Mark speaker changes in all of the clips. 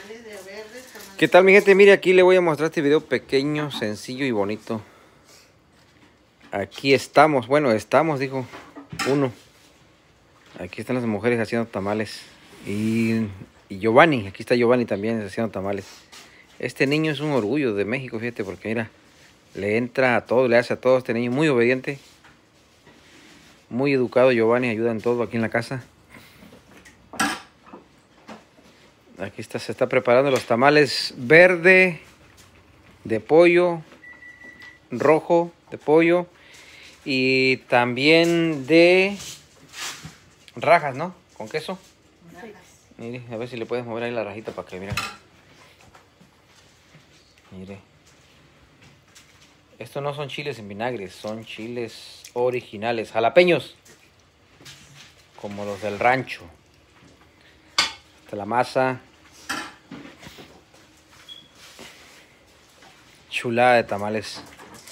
Speaker 1: tamales de verdes, tamales.
Speaker 2: ¿Qué tal, mi gente? Mire, aquí le voy a mostrar este video pequeño, sencillo y bonito. Aquí estamos, bueno, dijo uno. Aquí están las mujeres haciendo tamales. Y Giovanni, aquí está Giovanni también haciendo tamales. Este niño es un orgullo de México, fíjate, porque mira, le entra a todo, le hace a todo. Este niño muy obediente, muy educado. Giovanni ayuda en todo aquí en la casa. Aquí está, se está preparando los tamales verde de pollo, rojo de pollo y también de rajas, ¿no? Con queso.
Speaker 1: Sí.
Speaker 2: Mire, a ver si le puedes mover ahí la rajita para que mire. Mire. Estos no son chiles en vinagre, son chiles originales, jalapeños, como los del rancho. Esta la masa. Chulada de tamales.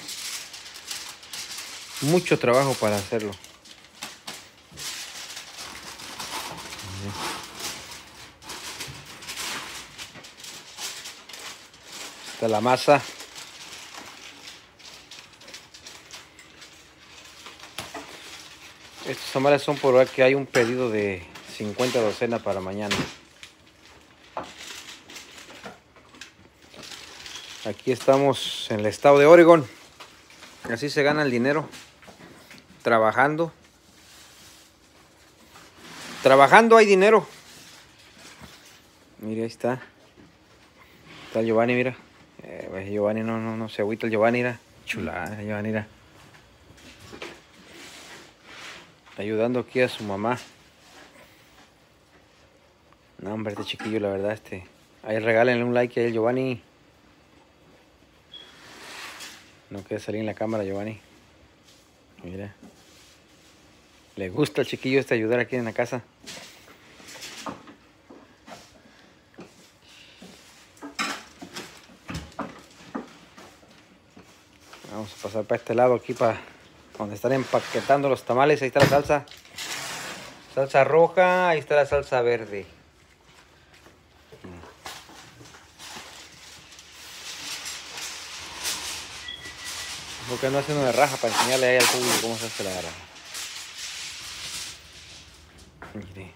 Speaker 2: Mucho trabajo para hacerlo. Esta es la masa. Estos tamales son por que hay un pedido de 50 docenas para mañana. Aquí estamos en el estado de Oregón. Así se gana el dinero. Trabajando. Trabajando hay dinero. Mira, ahí está. Está el Giovanni, mira. Giovanni no se agüita el Giovanni, mira. Chulada, Giovanni, mira. Ayudando aquí a su mamá. No, hombre, este chiquillo, la verdad, ahí regálenle un like a él, Giovanni. No quiere salir en la cámara, Giovanni. Mira. Le gusta al chiquillo ayudar aquí en la casa. Vamos a pasar para este lado aquí, para donde están empaquetando los tamales. Ahí está la salsa. Salsa roja, ahí está la salsa verde. Porque no hacen una raja para enseñarle ahí al público cómo se hace la raja. Mire.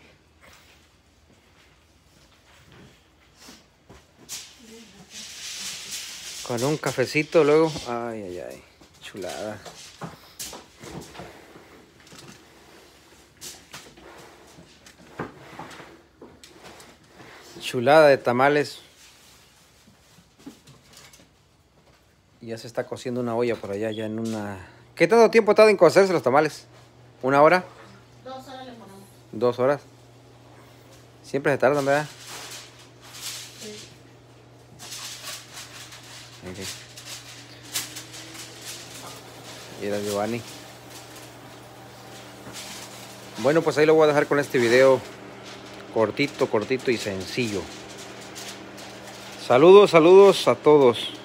Speaker 2: Con un cafecito luego. Ay, ay, ay. Chulada. Chulada de tamales. Y ya se está cociendo una olla por allá, ya en una... ¿Qué tanto tiempo tarda en cocerse los tamales? ¿Una hora?
Speaker 1: 2 horas le ponemos.
Speaker 2: 2 horas. Siempre se tardan, ¿verdad?
Speaker 1: Sí.
Speaker 2: Okay. Y era Giovanni. Bueno, pues ahí lo voy a dejar con este video. Cortito y sencillo. Saludos a todos.